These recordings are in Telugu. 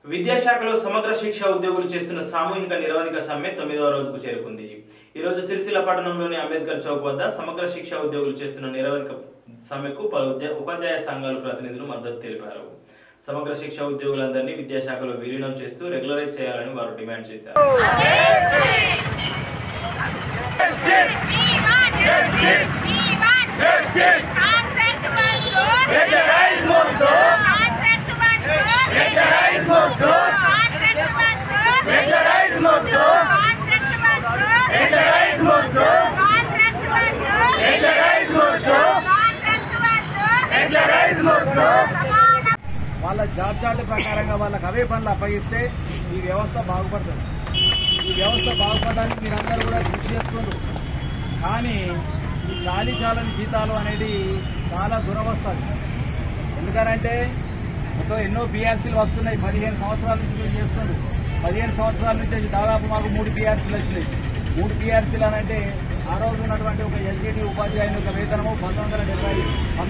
విద్యాశాఖలో సమగ్ర శిక్ష ఉద్యోగులు చేస్తున్న సామూహిక నిరవధిక సమ్మె 9వ రోజుకు చేరుకుంది. ఈ రోజు సిరిసిల్ల పట్టణంలోని అంబేద్కర్ చౌక్ వద్ద సమగ్ర శిక్ష ఉద్యోగులు చేస్తున్న నిరవధిక సమ్మెకు పలు ఉపాధ్యాయ సంఘాల ప్రతినిధులు మద్దతు తెలిపారు. సమగ్ర శిక్ష ఉద్యోగులందరినీ విద్యాశాఖలో విలీనం చేస్తూ రెగ్యులరైజ్ చేయాలని వారు డిమాండ్ చేశారు. వాళ్ళ జాబ్ చార్ట్ ప్రకారంగా వాళ్ళకి అవే పనులు అప్పగిస్తే ఈ వ్యవస్థ బాగుపడుతుంది. ఈ వ్యవస్థ బాగుపడడానికి మీరందరూ కూడా కృషి చేస్తున్నారు. కానీ ఈ చాలని జీతాలు అనేది చాలా దురవస్థ. ఎందుకనంటే మొత్తం ఎన్నో బీఆర్సీలు వస్తున్నాయి. 15 సంవత్సరాల నుంచి మీరు చేస్తున్నారు. 15 సంవత్సరాల నుంచి దాదాపు మాకు 3 బీఆర్సీలు వచ్చినాయి. 3 బీఆర్సీలు అనంటే ఆ రోజు ఉన్నటువంటి ఒక ఎల్జీటీ ఉపాధ్యాయుని యొక్క వేతనము 1975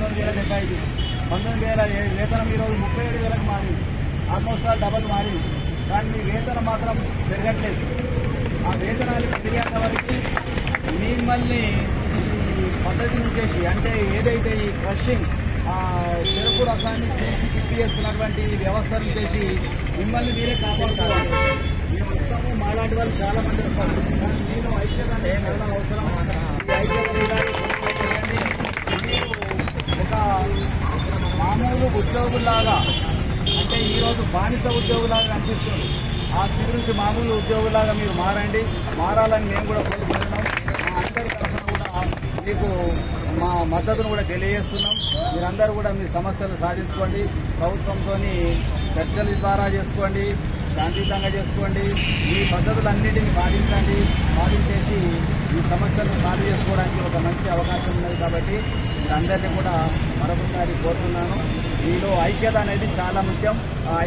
వేతనం ఈరోజు 37,000కు మారింది. ఆల్మోస్ట్ ఆల్ డబల్ మారింది. కానీ మీ వేతనం మాత్రం పెరగట్లేదు. ఆ వేతనాలు పెరిగేంత వరకు మిమ్మల్ని ఈ పద్ధతి నుంచేసి అంటే ఏదైతే ఈ క్రషింగ్ చెరుకు రసాన్ని తీసి పిప్పి చేస్తున్నటువంటి వ్యవస్థ నుంచేసి మిమ్మల్ని మీరే కాపాడుకోవాలి. మేము వస్తాము, మాలాంటి వాళ్ళు చాలా మంది వస్తారు. కానీ నేను ఐక్యత అనేది చాలా అవసరం. ఈ ఐక్యత మీరు ఒక మామూలు ఉద్యోగుల్లాగా అంటే ఈరోజు బానిస ఉద్యోగులాగా కనిపిస్తుంది. ఆ స్థితి నుంచి మామూలు ఉద్యోగులాగా మీరు మారాలని మేము కూడా కోరుకుంటున్నాం. మా అందరి తరఫున కూడా మీకు మా మద్దతును కూడా తెలియజేస్తున్నాం. మీరందరూ కూడా మీ సమస్యలు సాధించుకోండి. ప్రభుత్వంతో చర్చల ద్వారా చేసుకోండి, శాంతియుతంగా చేసుకోండి. ఈ పద్ధతులన్నింటినీ పాటించేసి ఈ సమస్యలను సాల్వ్ చేసుకోవడానికి ఒక మంచి అవకాశం ఉన్నది. కాబట్టి మీరందరినీ కూడా మరొకసారి కోరుతున్నాను. మీలో ఐక్యత అనేది చాలా ముఖ్యం.